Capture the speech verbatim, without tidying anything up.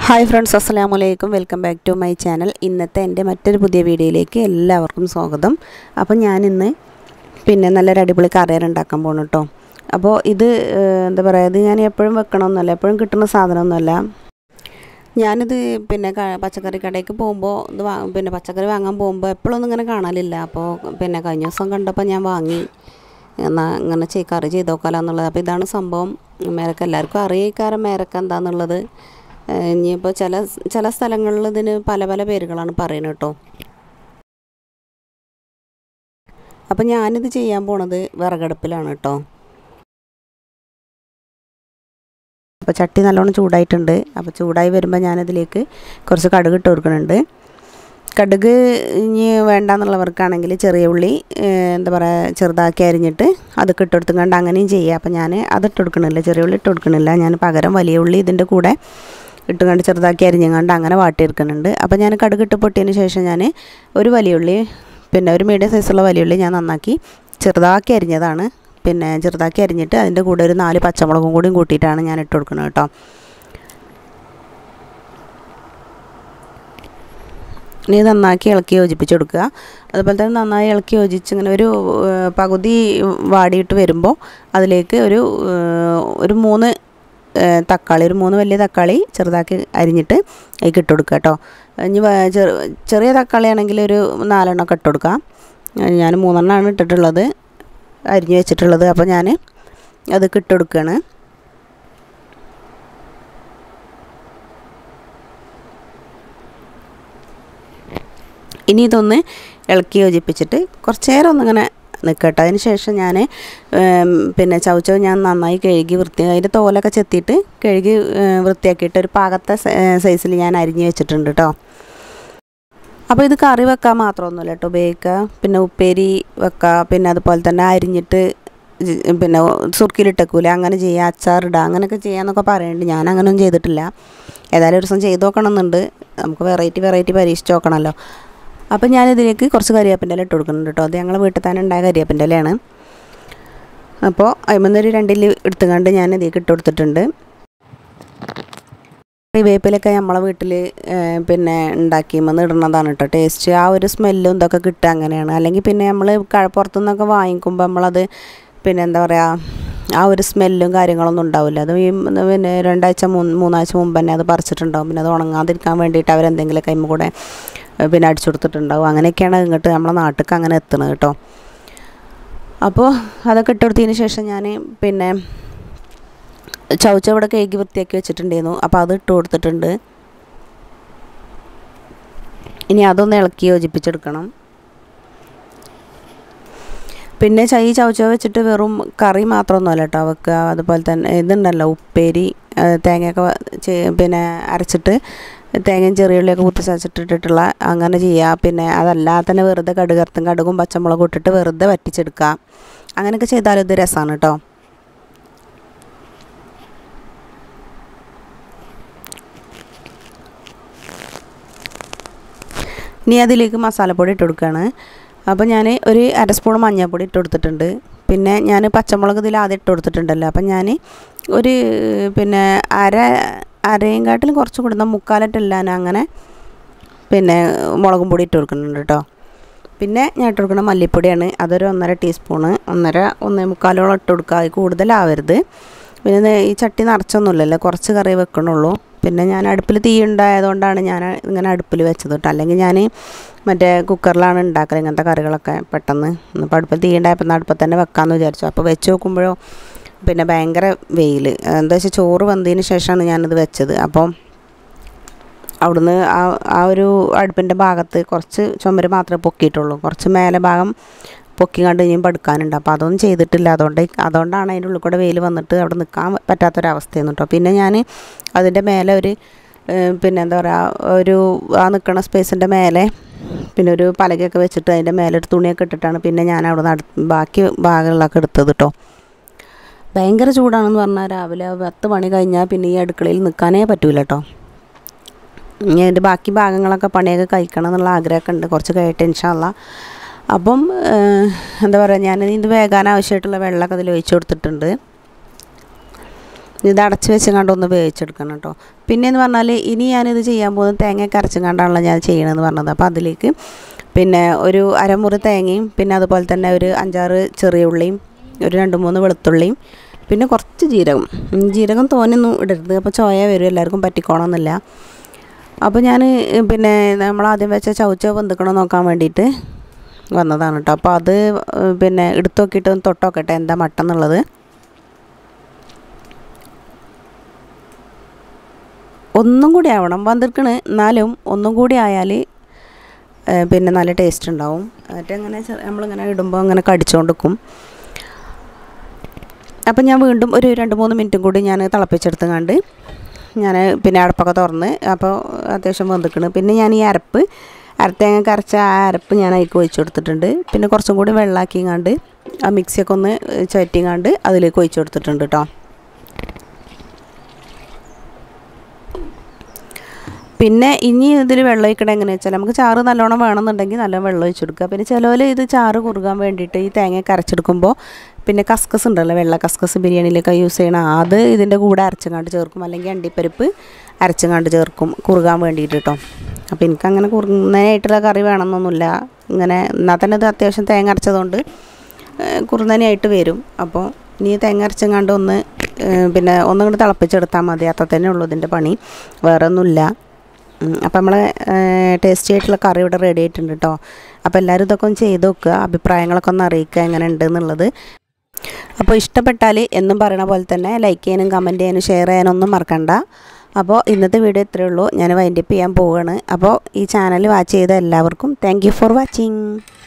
Hi friends, assalamualaikum. Welcome back to my channel. ഇന്നത്തെ എൻ്റെ മറ്റൊരു പുതിയ വീഡിയോയിലേക്ക് എല്ലാവർക്കും സ്വാഗതം. അപ്പോൾ ഞാൻ ഇന്ന് പിന്നെ നല്ലൊരു അടിപൊളി കറി ഉണ്ടാക്കാൻ പോകുന്നു ട്ടോ. അപ്പോൾ ഇത് എന്താ പറയുക, ഇത് ഞാൻ എപ്പോഴും വെക്കണമെന്നല്ല, എപ്പോഴും കിട്ടുന്ന സാധനമൊന്നുമല്ല. ഞാനിത് പിന്നെ പച്ചക്കറി കടയ്ക്ക് പോകുമ്പോൾ ഇത് പിന്നെ പച്ചക്കറി വാങ്ങാൻ പോകുമ്പോൾ എപ്പോഴൊന്നും ഇങ്ങനെ കാണലില്ല. അപ്പോൾ പിന്നെ കഴിഞ്ഞ ദിവസം കണ്ടപ്പോൾ ഞാൻ വാങ്ങി, എന്നാൽ ഇങ്ങനെ ചെയ് കറി ചെയ്ത് നോക്കാമല്ലോ എന്നുള്ളത്. അപ്പോൾ ഇതാണ് സംഭവം. മേരക്ക എല്ലാവർക്കും അറിയിക്കാരം മേരക്ക എന്താണെന്നുള്ളത്. ഇനിയിപ്പോൾ ചില ചില സ്ഥലങ്ങളിൽ ഇതിന് പല പല പേരുകളാണ് പറയുന്നത് കേട്ടോ. അപ്പോൾ ഞാനിത് ചെയ്യാൻ പോണത് വിറകടുപ്പിലാണ് കേട്ടോ. അപ്പോൾ ചട്ടി നല്ലോണം ചൂടായിട്ടുണ്ട്. അപ്പോൾ ചൂടായി വരുമ്പോൾ ഞാനതിലേക്ക് കുറച്ച് കടുക് ഇട്ട് കൊടുക്കുന്നുണ്ട്. കടുക് ഇനി വേണ്ടാന്നുള്ളവർക്കാണെങ്കിൽ ചെറിയ ഉള്ളി എന്താ പറയുക ചെറുതാക്കി അരിഞ്ഞിട്ട് അതൊക്കെ ഇട്ട് കൊടുത്തുകൊണ്ട് അങ്ങനെയും ചെയ്യുക. അപ്പോൾ ഞാൻ അതിട്ട് കൊടുക്കണില്ല, ചെറിയ ഉള്ളി ഇട്ട് കൊടുക്കണില്ല. ഞാൻ പകരം വലിയ ഉള്ളി ഇതിൻ്റെ കൂടെ ഇട്ടുകൊണ്ട് ചെറുതാക്കി അരിഞ്ഞുകൊണ്ട് അങ്ങനെ വാട്ടിയെടുക്കുന്നുണ്ട്. അപ്പോൾ ഞാൻ കടുകിട്ട് പൊട്ടിയതിന് ശേഷം ഞാൻ ഒരു വലിയ ഉള്ളി, പിന്നെ ഒരു മീഡിയം സൈസുള്ള വലിയ ഉള്ളി ഞാൻ നന്നാക്കി ചെറുതാക്കി അരിഞ്ഞതാണ്. പിന്നെ ചെറുതാക്കി അരിഞ്ഞിട്ട് അതിൻ്റെ കൂടെ ഒരു നാല് പച്ചമുളകും കൂടിയും കൂട്ടിയിട്ടാണ് ഞാൻ ഇട്ട് കൊടുക്കുന്നത് കേട്ടോ. ഇനി നന്നാക്കി ഇളക്കി യോജിപ്പിച്ച് കൊടുക്കുക. അതുപോലെ തന്നെ നന്നായി ഇളക്കി യോജിച്ച് ഇങ്ങനെ ഒരു പകുതി വാടിയിട്ട് വരുമ്പോൾ അതിലേക്ക് ഒരു ഒരു മൂന്ന് തക്കാളി ഒരു മൂന്ന് വലിയ തക്കാളി ചെറുതാക്കി അരിഞ്ഞിട്ട് അതിലേക്ക് ഇട്ട് കൊടുക്കുക കേട്ടോ. ഇനി ചെറിയ തക്കാളി ആണെങ്കിൽ ഒരു നാലെണ്ണമൊക്കെ ഇട്ട് കൊടുക്കാം. ഞാൻ മൂന്നെണ്ണമാണ് ഇട്ടിട്ടുള്ളത്, അരിഞ്ഞ് വെച്ചിട്ടുള്ളത്. അപ്പോൾ ഞാൻ അതൊക്കെ ഇട്ട് കൊടുക്കുകയാണ്. ഇനി ഇതൊന്ന് ഇളക്കി യോജിപ്പിച്ചിട്ട് കുറച്ച് നേരം ഒന്നിങ്ങനെ നിൽക്കട്ടെ. അതിന് ശേഷം ഞാൻ പിന്നെ ചവച്ചവ് ഞാൻ നന്നായി കഴുകി വൃത്തി അതിൻ്റെ തോലൊക്കെ ചെത്തിയിട്ട് കഴുകി വൃത്തിയാക്കിയിട്ട് ഒരു പാകത്തെ സൈസിൽ ഞാൻ അരിഞ്ഞ് വെച്ചിട്ടുണ്ട് കേട്ടോ. അപ്പോൾ ഇത് കറി വെക്കാൻ മാത്രമൊന്നുമില്ല കേട്ടോ ഉപയോഗിക്കുക. പിന്നെ ഉപ്പേരി വെക്കുക, പിന്നെ അതുപോലെ തന്നെ അരിഞ്ഞിട്ട് പിന്നെ സുർക്കിലിട്ടേക്കൂല അങ്ങനെ ചെയ്യുക, അച്ചാറിടുക, അങ്ങനെയൊക്കെ ചെയ്യാമെന്നൊക്കെ പറയുന്നുണ്ട്. ഞാൻ അങ്ങനെയൊന്നും ചെയ്തിട്ടില്ല. ഏതായാലും ഒരു ദിവസം ചെയ്ത് നോക്കണമെന്നുണ്ട്. നമുക്ക് വെറൈറ്റി വെറൈറ്റി പരീക്ഷിച്ച് നോക്കണമല്ലോ. അപ്പോൾ ഞാനിതിലേക്ക് കുറച്ച് കരിവേപ്പിൻ്റെ ഇല ഇട്ട് കൊടുക്കുന്നുണ്ട് കേട്ടോ. അത് ഞങ്ങൾ വീട്ടിൽ തന്നെ ഉണ്ടായ കരിവേപ്പിൻ്റെ ഇലയാണ്. അപ്പോൾ അതിമന്നൊരു രണ്ടില് എടുത്തുകൊണ്ട് ഞാൻ ഇതിലേക്ക് ഇട്ട് കൊടുത്തിട്ടുണ്ട്. കറിവേപ്പിലൊക്കെ നമ്മളെ വീട്ടിൽ പിന്നെ ഉണ്ടാക്കിയമെന്ന് ഇടുന്നതാണ് കേട്ടോ ടേസ്റ്റ്. ആ ഒരു സ്മെല്ലും ഇതൊക്കെ കിട്ടുക അങ്ങനെയാണ്. അല്ലെങ്കിൽ പിന്നെ നമ്മൾ പുറത്തുനിന്നൊക്കെ വാങ്ങിക്കുമ്പോൾ നമ്മളത് പിന്നെ എന്താ പറയുക ആ ഒരു സ്മെല്ലും കാര്യങ്ങളൊന്നും ഉണ്ടാവില്ല. അത് ഈ പിന്നെ രണ്ടാഴ്ച മൂന്ന് മൂന്നാഴ്ച മുമ്പ് തന്നെ അത് പറിച്ചിട്ടുണ്ടാവും. പിന്നെ അത് ഉണങ്ങാതിരിക്കാൻ വേണ്ടിയിട്ട് അവരെന്തെങ്കിലും കൈമ കൂടെ പിന്നെ അടിച്ചു കൊടുത്തിട്ടുണ്ടാവും. അങ്ങനെയൊക്കെയാണ് ഇങ്ങോട്ട് നമ്മളെ നാട്ടിലേക്ക് അങ്ങനെ എത്തുന്നത് കേട്ടോ. അപ്പോൾ അതൊക്കെ ഇട്ട് കൊടുത്തതിന് ശേഷം ഞാൻ പിന്നെ ചവച്ച ഇവിടെ കേക്ക് വൃത്തിയാക്കി വെച്ചിട്ടുണ്ടായിരുന്നു. അപ്പോൾ അത് ഇട്ട് കൊടുത്തിട്ടുണ്ട്. ഇനി അതൊന്ന് ഇളക്കി യോജിപ്പിച്ചെടുക്കണം. പിന്നെ ഈ ചവച്ച വെച്ചിട്ട് വെറും കറി മാത്രമൊന്നുമല്ല കേട്ടോ വെക്കുക. അതുപോലെ തന്നെ ഇതുണ്ടല്ലോ ഉപ്പേരി, തേങ്ങയൊക്കെ പിന്നെ അരച്ചിട്ട് തേങ്ങയും ചെറിയുള്ളിയൊക്കെ കുത്തിച്ചതച്ചിട്ടിട്ടുള്ള അങ്ങനെ ചെയ്യുക. പിന്നെ അതല്ലാതെ തന്നെ വെറുതെ കടുകർത്തും കടുകും പച്ചമുളകും ഇട്ടിട്ട് വെറുതെ വറ്റിച്ചെടുക്കുക. അങ്ങനെയൊക്കെ ചെയ്താലും ഇത് രസമാണ് കേട്ടോ. ഇനി അതിലേക്ക് മസാലപ്പൊടി ഇട്ട് കൊടുക്കുകയാണ്. അപ്പോൾ ഞാൻ ഒരു അര സ്പൂൺ മഞ്ഞൾപ്പൊടി ഇട്ട് കൊടുത്തിട്ടുണ്ട്. പിന്നെ ഞാൻ പച്ചമുളക് ഇതിൽ ആദ്യം ഇട്ട് കൊടുത്തിട്ടുണ്ടല്ലോ. അപ്പം ഞാൻ ഒരു പിന്നെ അര അരയും കാട്ടിലും കുറച്ചും കൂടുന്ന മുക്കാലിട്ടില്ലാൻ അങ്ങനെ പിന്നെ മുളകും പൊടി ഇട്ട് കൊടുക്കുന്നുണ്ട് കേട്ടോ. പിന്നെ ഞാൻ ഇട്ട് കൊടുക്കുന്ന മല്ലിപ്പൊടിയാണ്. അതൊരു ഒന്നര ടീസ്പൂണ് ഒന്നര ഒന്നേ മുക്കാലോളം ഇട്ട് കൊടുക്കുക. അത് കൂടുതലാവരുത്. പിന്നെ ഈ ചട്ടി നിറച്ചൊന്നുമില്ലല്ലോ, കുറച്ച് കറി വെക്കണുള്ളൂ. പിന്നെ ഞാൻ അടുപ്പിൽ തീ ഉണ്ടായതുകൊണ്ടാണ് ഞാൻ ഇങ്ങനെ അടുപ്പിൽ വെച്ചത് കേട്ടോ. അല്ലെങ്കിൽ ഞാൻ മറ്റേ കുക്കറിലാണ് ഉണ്ടാക്കൽ ഇങ്ങനത്തെ കറികളൊക്കെ പെട്ടെന്ന്. ഇപ്പോൾ അടുപ്പിൽ തീ ഉണ്ടായപ്പോൾ അടുപ്പിൽ തന്നെ വെക്കാമെന്ന് വിചാരിച്ചു. അപ്പോൾ വെച്ച് നോക്കുമ്പോഴോ പിന്നെ ഭയങ്കര വെയിൽ. എന്താ വെച്ചാൽ ചോറ് വന്നതിന് ശേഷമാണ് ഞാനിത് വെച്ചത്. അപ്പം അവിടുന്ന് ആ ആ ഒരു അടുപ്പിൻ്റെ ഭാഗത്ത് കുറച്ച് ചുമര് മാത്രമേ പൊക്കിയിട്ടുള്ളൂ. കുറച്ച് മേലെ ഭാഗം പൊക്കി കണ്ട് ഇനിയും പടുക്കാനുണ്ട്. അപ്പോൾ അതൊന്നും ചെയ്തിട്ടില്ല. അതുകൊണ്ട് അതുകൊണ്ടാണ് അതിൻ്റെ ഉള്ളിൽ കൂടെ വെയിൽ വന്നിട്ട് അവിടെ നിൽക്കാൻ പറ്റാത്തൊരവസ്ഥയെന്ന് കേട്ടോ. പിന്നെ ഞാൻ അതിൻ്റെ മേലെ ഒരു പിന്നെ എന്താ പറയുക ഒരു ആ നിൽക്കുന്ന സ്പേസിൻ്റെ മേലെ പിന്നെ ഒരു പലകയൊക്കെ വെച്ചിട്ട് അതിൻ്റെ മേലെ ഒരു തുണിയൊക്കെ ഇട്ടിട്ടാണ് പിന്നെ ഞാൻ അവിടെ നിന്ന് ബാക്കി ഭാഗങ്ങളിലൊക്കെ എടുത്തത് കേട്ടോ. ഭയങ്കര ചൂടാണെന്ന് പറഞ്ഞാൽ രാവിലെ പത്ത് മണി കഴിഞ്ഞാൽ പിന്നെ ഈ അടുക്കളയിൽ നിൽക്കാനേ പറ്റൂല കേട്ടോ. ഇനി അതിൻ്റെ ബാക്കി ഭാഗങ്ങളൊക്കെ പണിയൊക്കെ കഴിക്കണം എന്നുള്ള ആഗ്രഹമൊക്കെ ഉണ്ട്, കുറച്ച് കഴിയട്ടെ ഇൻഷാ അല്ലാ. അപ്പം എന്താ പറയുക, ഞാൻ ഇത് വേകാൻ ആവശ്യമായിട്ടുള്ള വെള്ളമൊക്കെ അതിൽ ഒഴിച്ച് കൊടുത്തിട്ടുണ്ട്. ഇത് അടച്ച് വെച്ച് കണ്ട് ഒന്ന് വേവിച്ചെടുക്കണം കേട്ടോ. പിന്നെയെന്ന് പറഞ്ഞാൽ ഇനി ഞാനിത് ചെയ്യാൻ പോകുന്നത് തേങ്ങയൊക്കെ അരച്ചും കണ്ടാണല്ലോ ഞാൻ ചെയ്യണമെന്ന് പറഞ്ഞത്. അപ്പോൾ അതിലേക്ക് പിന്നെ ഒരു അരമുറി തേങ്ങയും പിന്നെ അതുപോലെ തന്നെ ഒരു അഞ്ചാറ് ചെറിയ ഉള്ളിയും ഒരു രണ്ട് മൂന്ന് വെളുത്തുള്ളിയും പിന്നെ കുറച്ച് ജീരകം. ജീരകം തോനെയൊന്നും ഇടരുത്, അപ്പോൾ ചോയ വരും, എല്ലാവർക്കും പറ്റിക്കോണമെന്നില്ല. അപ്പോൾ ഞാൻ പിന്നെ നമ്മൾ ആദ്യം വെച്ച ചൗ ചൗ വെന്തിക്കണോ നോക്കാൻ വേണ്ടിയിട്ട് വന്നതാണ് കേട്ടോ. അപ്പോൾ അത് പിന്നെ എടുത്തു നോക്കിയിട്ട് ഒന്ന് തൊട്ട് നോക്കട്ടെ എന്താ മട്ട എന്നുള്ളത്. ഒന്നും കൂടി ആവണം വന്നിരിക്കണ്, എന്നാലും ഒന്നും കൂടി ആയാൽ പിന്നെ നല്ല ടേസ്റ്റ് ഉണ്ടാവും. മറ്റങ്ങനെ നമ്മളിങ്ങനെ ഇടുമ്പോൾ അങ്ങനെ കടിച്ചുകൊണ്ടിരിക്കും. അപ്പം ഞാൻ വീണ്ടും ഒരു രണ്ട് മൂന്ന് മിനിറ്റും കൂടി ഞാൻ തിളപ്പിച്ചെടുത്തുകൊണ്ട് ഞാൻ പിന്നെ അടപ്പൊക്കെ തുറന്ന് അപ്പോൾ അത്യാവശ്യം വെന്തിക്കണ്. പിന്നെ ഞാൻ ഈ അരപ്പ് അരത്തേങ്ങ കരച്ച ആ അരപ്പ് ഞാൻ അതിലേക്ക് ഒഴിച്ചു കൊടുത്തിട്ടുണ്ട്. പിന്നെ കുറച്ചും കൂടി വെള്ളമാക്കിങ്ങാണ്ട് ആ മിക്സിയൊക്കെ ഒന്ന് ചുറ്റിങ്ങാണ്ട് അതിലേക്ക് ഒഴിച്ചു കൊടുത്തിട്ടുണ്ട് കേട്ടോ. പിന്നെ ഇനി ഇതിൽ വെള്ളം ഒഴിക്കണം എങ്ങനെയാണെന്ന് വെച്ചാൽ നമുക്ക് ചാറ് നല്ലോണം വേണമെന്നുണ്ടെങ്കിൽ നല്ല വെള്ളം ഒഴിച്ചു കൊടുക്കുക. പിന്നെ ചിലവർ ഇത് ചാറ് കുറുകാൻ വേണ്ടിയിട്ട് ഈ തേങ്ങ കരച്ചെടുക്കുമ്പോൾ പിന്നെ കസ്കസ് ഉണ്ടല്ലോ, വെള്ള കസ്കസ് ബിരിയാണിയിലൊക്കെ യൂസ് ചെയ്യണം, അത് ഇതിൻ്റെ കൂടെ അരച്ചങ്ങാണ്ട് ചേർക്കും, അല്ലെങ്കിൽ അണ്ടിപ്പരിപ്പ് അരച്ചങ്ങാണ്ട് ചേർക്കും കുറുകാൻ വേണ്ടിയിട്ട് കേട്ടോ. അപ്പോൾ എനിക്കങ്ങനെ കുറുന്നതിനായിട്ടുള്ള കറി വേണമെന്നൊന്നുമില്ല, ഇങ്ങനെ എന്നാൽ തന്നെ ഇത് അത്യാവശ്യം തേങ്ങ അരച്ചതുകൊണ്ട് കുറുന്നതിനായിട്ട് വരും. അപ്പോൾ ഇനി തേങ്ങ അരച്ചങ്ങാണ്ട് ഒന്ന് പിന്നെ ഒന്നും കൂടി തിളപ്പിച്ചെടുത്താൽ മതി, അത്ര തന്നെ ഉള്ളൂ ഇതിൻ്റെ പണി, വേറെ ഒന്നുമില്ല. അപ്പോൾ നമ്മൾ ടേസ്റ്റി ആയിട്ടുള്ള കറി ഇവിടെ റെഡി ആയിട്ടുണ്ട് കേട്ടോ. അപ്പോൾ എല്ലാവരും ഇതൊക്കെ ഒന്ന് ചെയ്ത് നോക്കുക, അഭിപ്രായങ്ങളൊക്കെ ഒന്ന് അറിയിക്കുക എങ്ങനെ ഉണ്ട് എന്നുള്ളത്. അപ്പോൾ ഇഷ്ടപ്പെട്ടാൽ എന്നും പറയണ പോലെ തന്നെ ലൈക്ക് ചെയ്യാനും കമൻറ്റ് ചെയ്യാനും ഷെയർ ചെയ്യാനും ഒന്നും മറക്കണ്ട. അപ്പോൾ ഇന്നത്തെ വീഡിയോ ഇത്രയേ ഉള്ളൂ, ഞാൻ വൈൻഡപ്പ് ചെയ്യാൻ പോവുകയാണ്. അപ്പോൾ ഈ ചാനൽ വാച്ച് ചെയ്ത എല്ലാവർക്കും താങ്ക് യു ഫോർ വാച്ചിങ്.